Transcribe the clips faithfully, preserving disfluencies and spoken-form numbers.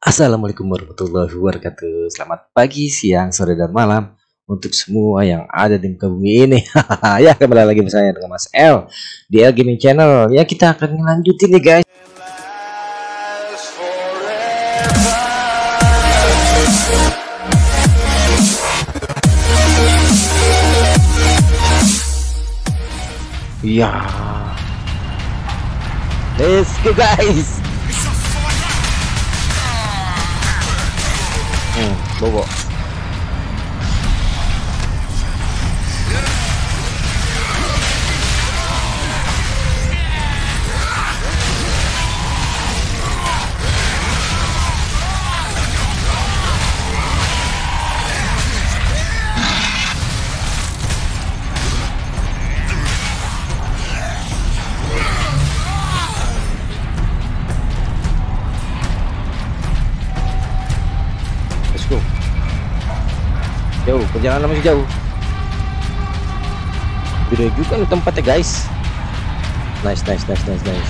Assalamualaikum warahmatullahi wabarakatuh. Selamat pagi, siang, sore, dan malam untuk semua yang ada di muka bumi ini. Ya, kembali lagi bersama dengan Mas L di L Gaming Channel. Ya, kita akan lanjutin nih guys. Ya, let's go guys. Hmm, bobo. Jauh, perjalanan masih jauh. Gede juga nih tempatnya guys. Nice, nice, nice, nice, nice.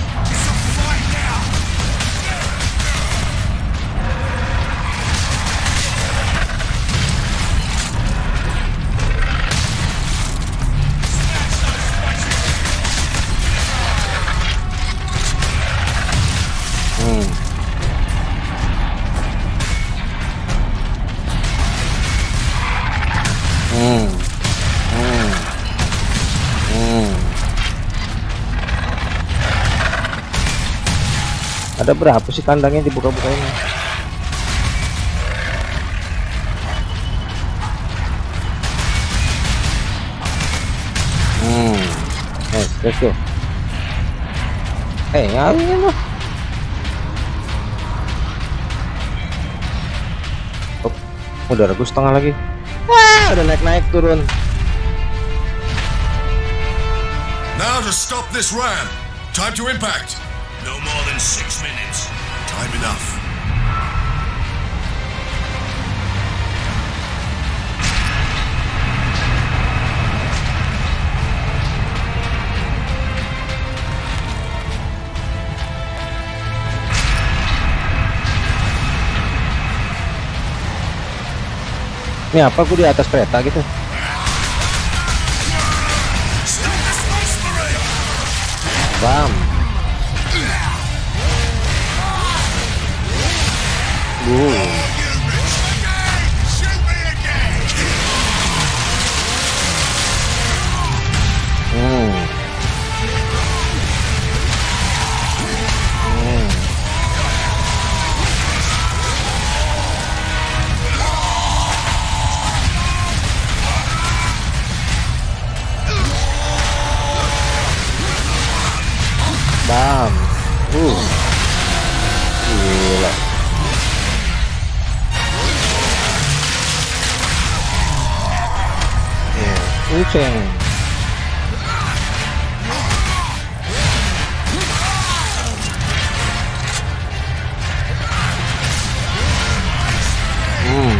Hmm. Hmm. Hmm. Hmm. Ada berapa sih kandangnya dibuka-buka ini? Hmm. Let's, let's go. Eh, ngapain lo? Oh, udah ragu setengah lagi. Ah, udah naik-naik turun. Now to stop this ram. Time to impact. No more than six minutes. Time enough. Ini apa, aku di atas kereta gitu? Bam. Boom. Hmm. Hmm. Bam. Uh. Gila. Uceng. Hmm.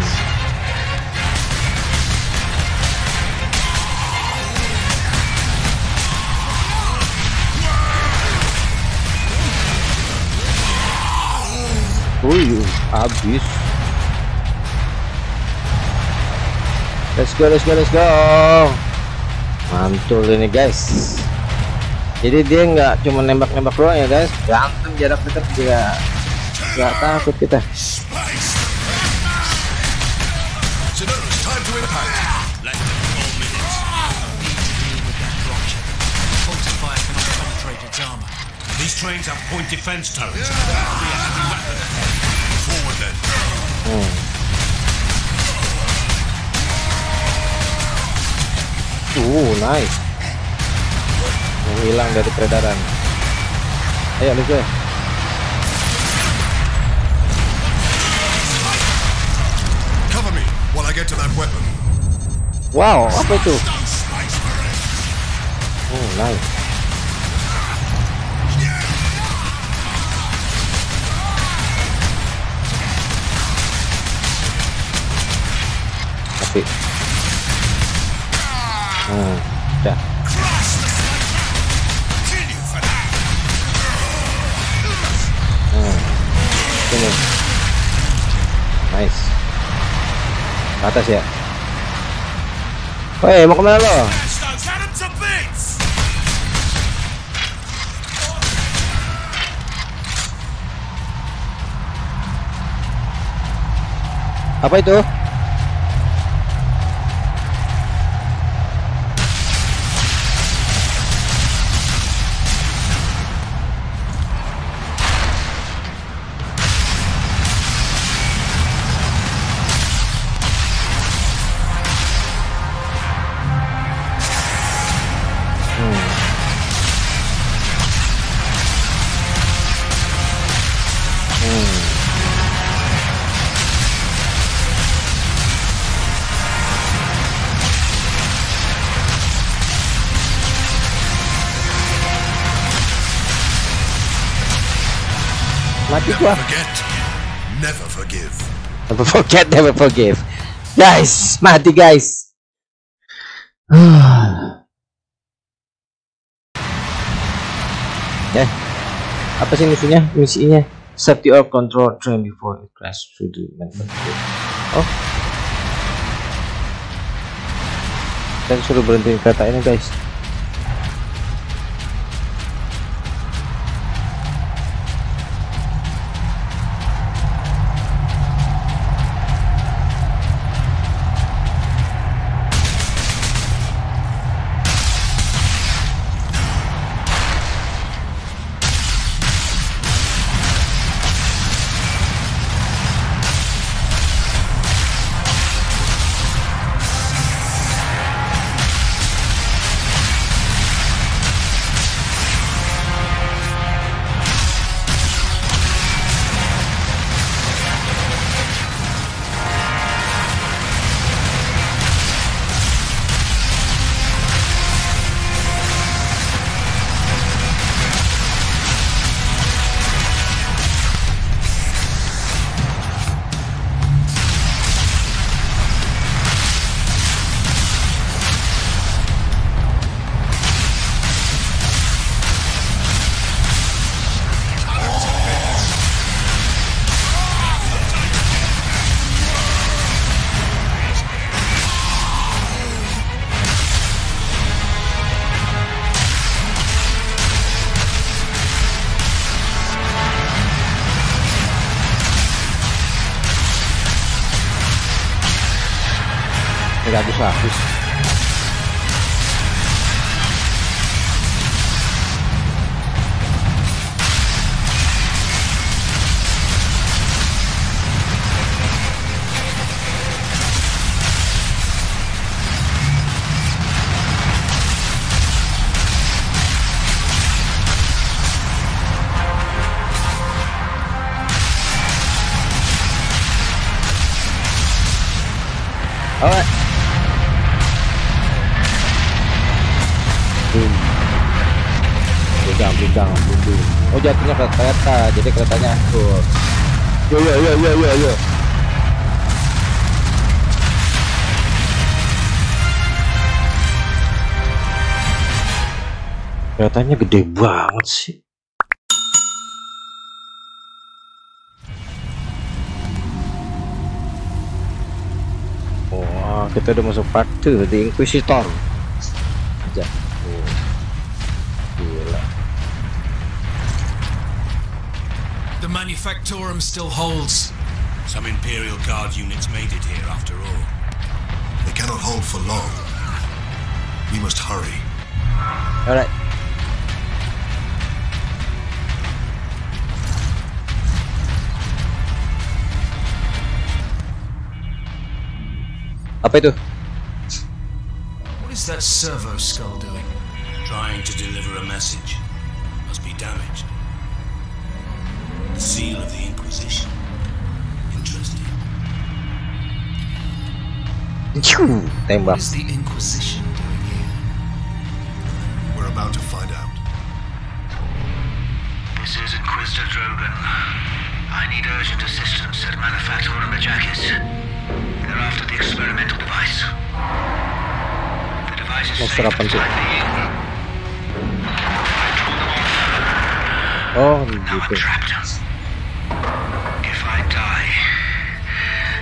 Wih, habis. Let's go, let's go, let's go. Mantul ini guys. Jadi dia nggak cuma nembak-nembak doang ya guys, berantem jarak dekat juga nggak takut kita. So now it's time to impact. Less than four minutes. With that drop ship, Fortifier cannot penetrate its armor. These trains have point defense turrets. Forward then. Hmm. Uh, nice. Menghilang dari peredaran. Ayo, let's go. Cover me while I get to that weapon. Wow, apa itu? Oh, nice. Tapi hmm, udah. Hmm. Sini. Nice. Ke atas ya. Woi, mau kemana lo? Apa itu? Mati Never gua. forget, never forgive. Never forget, never forgive. Guys, mati guys. Ya, apa sih misinya? Misinya safety or control train before it crash to the main. Oh, dan suruh berhenti kereta ini guys. Nggak habis habis. Alright. Bidang, bidang, bidang. Oh, jatuhnya ke kereta, jadi keretanya hancur. Yo yo yo yo yo yo. Keretanya gede banget sih. Wah, kita udah masuk part dua di Inquisitor. Aja. Oh. Gila. The Manufactorum still holds. Some Imperial Guard units made it here after all. They cannot hold for long. We must hurry. Alright. Apa itu? What is that servo skull doing? Trying to deliver a message. Must be damaged. The seal of the Inquisition. Interesting. Tembak. What is the Inquisition doing here? We're about to find out. This is Inquisitor Drogon. I need urgent assistance at Manufactorum Ajakis. They're after the experimental device. The device is safe Monster and apa sih? tightly hidden. I draw them off. Oh, Now I'm gitu. trapped. If I die,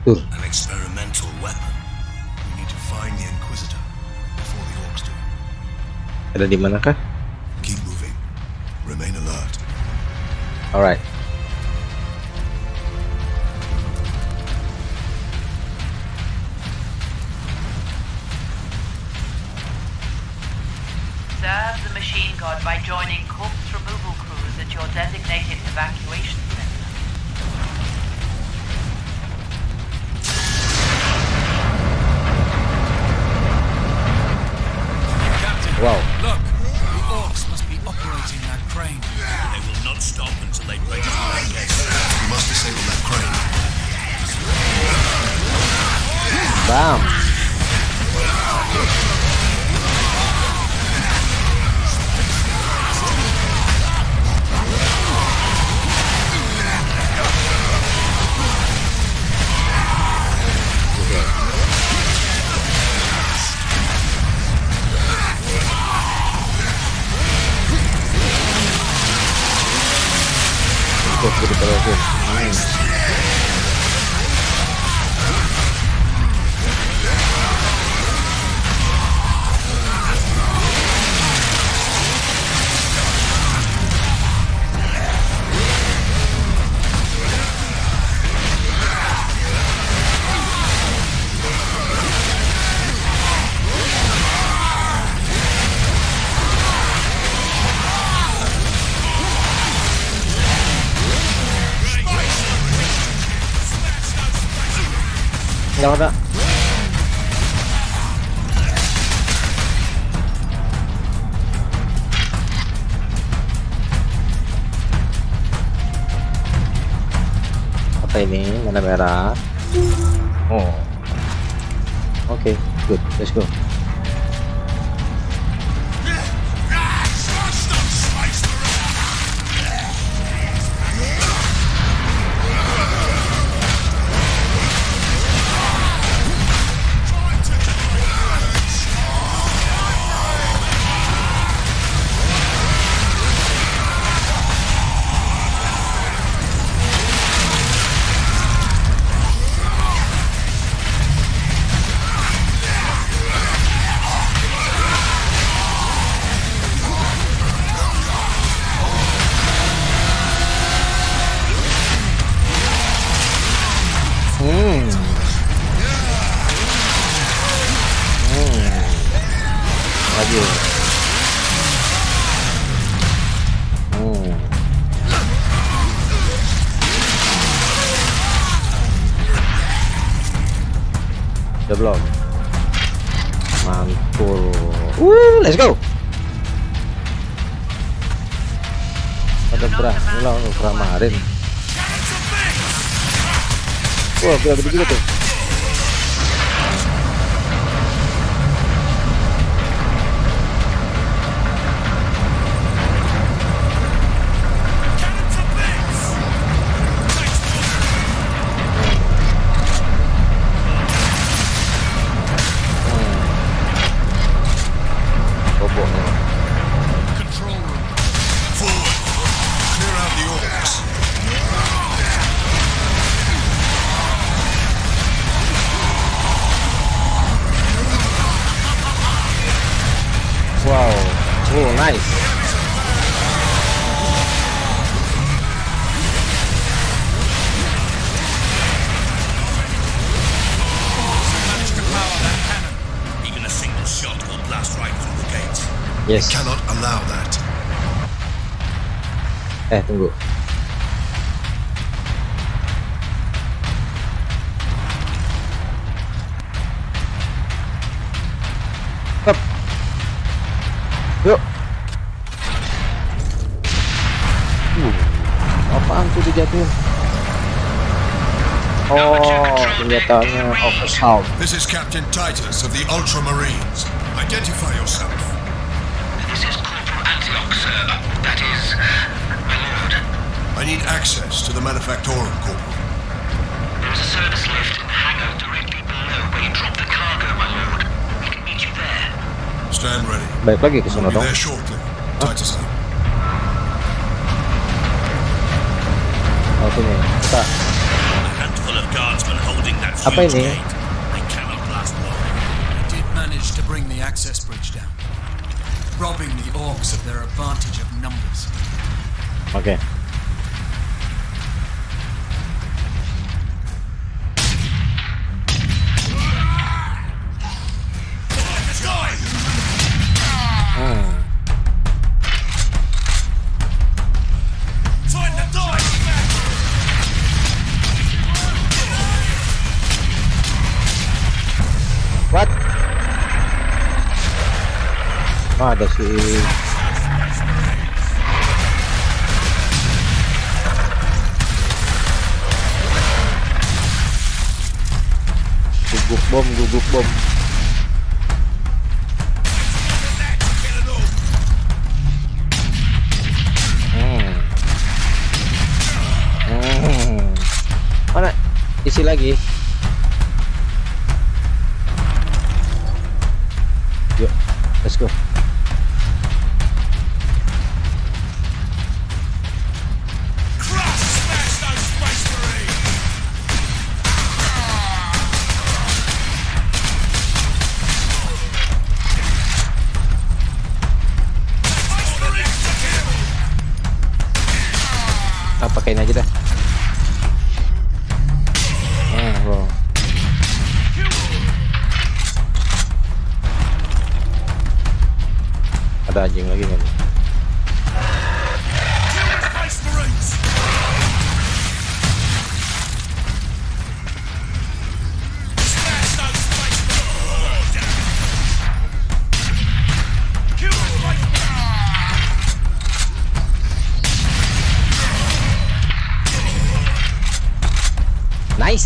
Tuh. An experimental weapon. We need to find the Inquisitor before the orcs do. Ada di manakah? Keep moving. Remain alert. Alright. Serve the machine god by joining corpse removal crews at your designated evacuation center. Captain, Wow. look! The orcs must be operating that crane. They will not stop until they break through that gate. We must disable that crane. Bam. Jadi terus. Jangan tak. Apa ini? Mana merah? Oh. Oke, okay, good. Let's go. Hmm. Hmm. Lagi. Hmm. Udah belum? Mantul. Uh, let's go. Ada berang, ulang kemarin. Wah, gede juga tuh. Boboknya. Control room. Forward. Clear out the orcs. Wow, oh nice. Manage to power that cannon. Even a single shot will blast right through the gates. Yes. Cannot allow that. Eh, tunggu. Stop. Yuk. Uh, apaan tuh dijatuhin? Oh, senjatanya oversound. This is Captain Titus of the Ultramarines. Identify yourself. This is Corporal Antioch, sir. That is, my lord. I need access to the Manufactorum, Corporal. There is a service lift in the hangar directly below where you drop the cargo, my lord. We can meet you there. Stand ready. Balik lagi ke sana We'll be dong. there shortly. Titus out. Oh, sini. Kita. A handful of guardsmen holding that Apa huge ini? gate. They cannot last long. We did manage to bring the access bridge down, robbing the orcs of their advantage of numbers. Oke. Hmm. What? Oh, ada si guguk bom, guguk bom. Hmm. Hmm. Mana? Isi lagi. Yuk, let's go. Ah, pakein aja dah. Ah, wow. Ada anjing lagi nggak? Nice.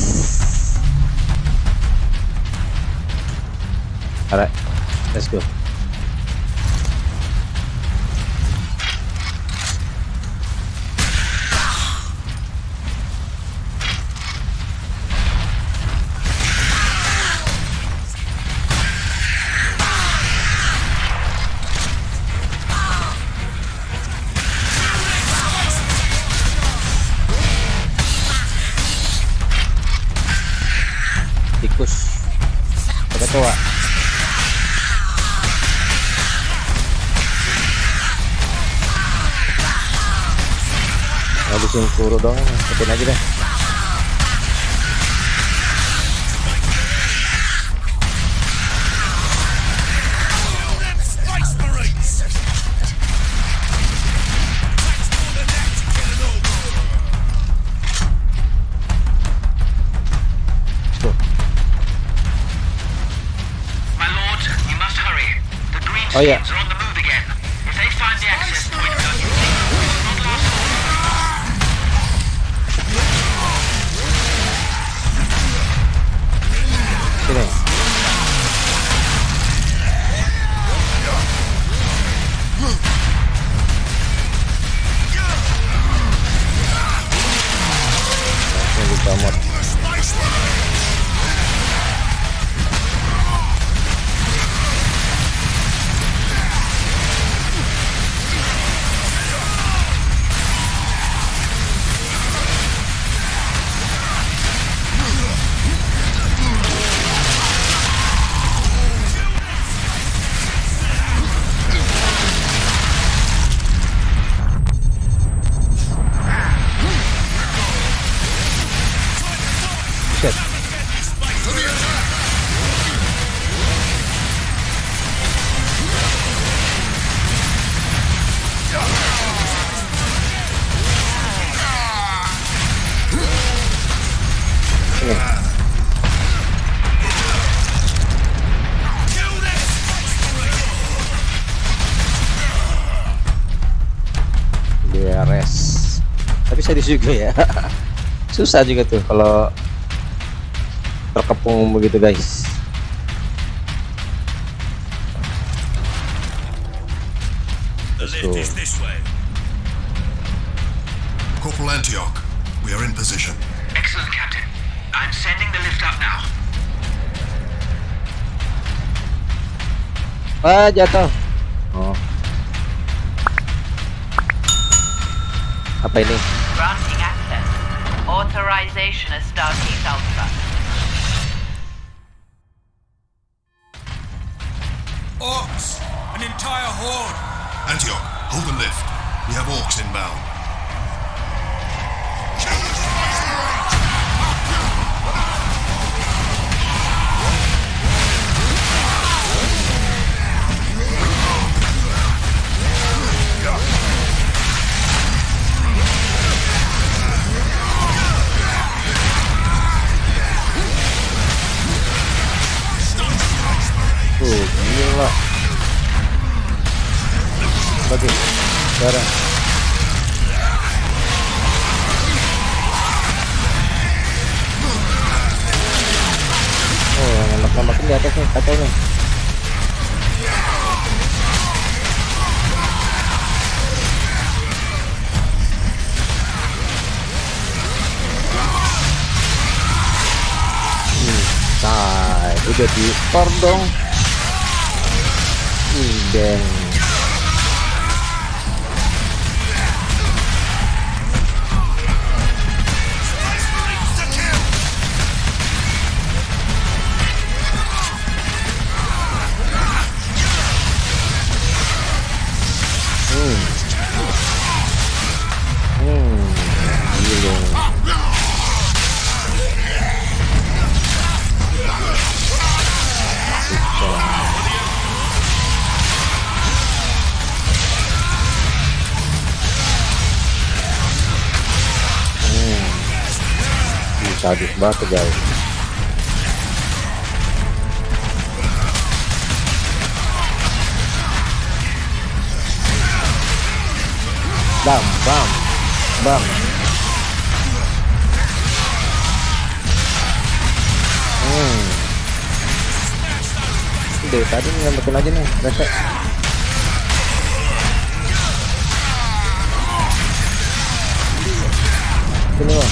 Alright, let's go. Tikus ketua. Habisin kuru dong, ikutin aja deh. Oh yeah. Are on the move again. If they find the access point, they'll use it. Not last Sini. Langsung buka mod. Shit. Beres. Tapi sadis juga ya. Susah juga tuh kalau terkepung begitu guys. The lift is this way. Corporal Antioch, we are in position. Excellent, Captain. I'm sending the lift up now. Ah, jatuh. Oh. Apa ini? Granting access. Authorization Astartes Alpha. Orcs! An entire horde! Antioch, hold the lift. We have orcs inbound. Tuh, gila. Bagi darah. Oh, nembak-nembakin di atas nih kacanya. Hmm, say, udah di store dong. Dan hmm hmm gila. Sadis banget guys. Bam bam bam. Hmm. Udah tadi nyamperin aja nih rese. Sini loh.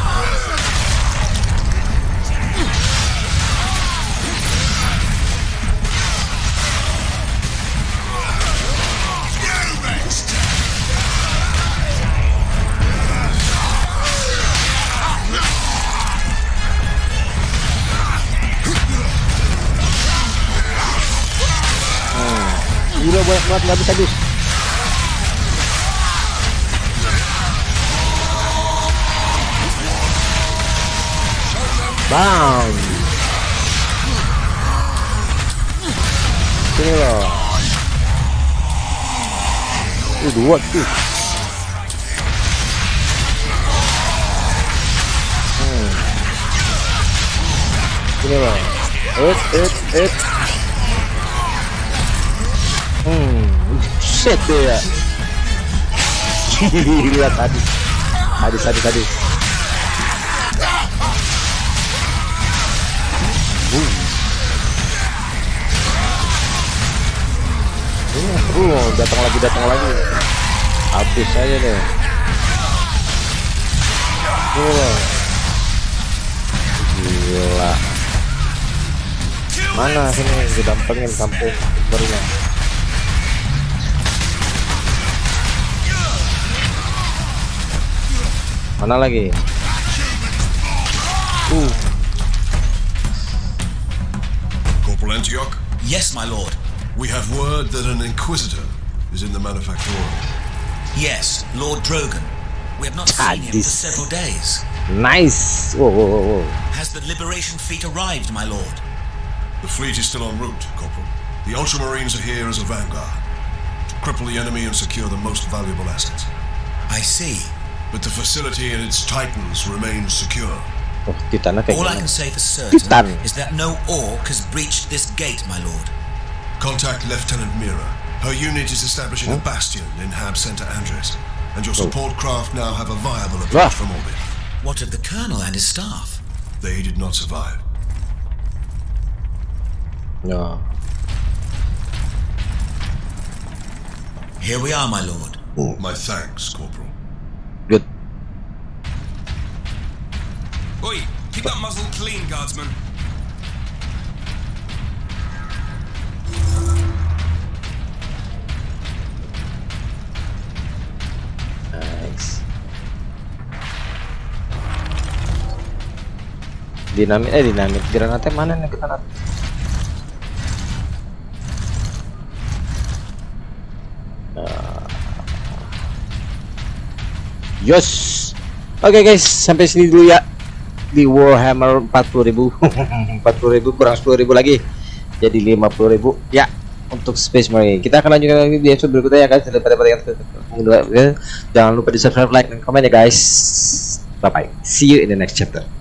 Gila banyak banget, nggak bisa habis. Bam. Sini loh. Uh, dua tuh. Hmm. Sini loh. It, it, it. Hmm, shit deh ya. Gila tadi. Tadi, tadi, tadi. Uh. Uh, datang lagi, datang lagi. Habis aja deh. Gila. Gila. Mana sini didampingin kampung barunya. Mana lagi? Uh. Corporal Antioch, Yes, my lord. we have word that an Inquisitor is in the Manufactorum. Yes, Lord Drogon. We have not seen him for Sadis. several days. Nice. Whoa, whoa, whoa, whoa. Has the Liberation Fleet arrived, my lord? The fleet is still en route, Corporal. The Ultramarines are here as a vanguard to cripple the enemy and secure the most valuable assets. I see. But the facility and its titans remain secure. Oh, Titannya kayak All I gimana? can say for certain Titan. is that no orc has breached this gate, my lord. Contact Lieutenant Mira. Her unit is establishing a bastion in Hab Center Andres, and your support craft now have a viable approach Ah. from orbit. What of the colonel and his staff? They did not survive. No. Here we are, my lord. My thanks, Corporal. Good. Oi, keep that muzzle clean, guardsman. Nice. Dinamit eh dinamit granatnya mana nih kita nanti? Uh, Yos. Oke okay guys, sampai sini dulu ya di Warhammer empat puluh ribu. empat puluh ribu kurang sepuluh ribu lagi. Jadi lima puluh ribu ya untuk Space Marine. Kita akan lanjutkan lagi di episode berikutnya ya guys. Daripada yang jangan lupa di subscribe, like, dan komen ya guys. Bye bye. See you in the next chapter.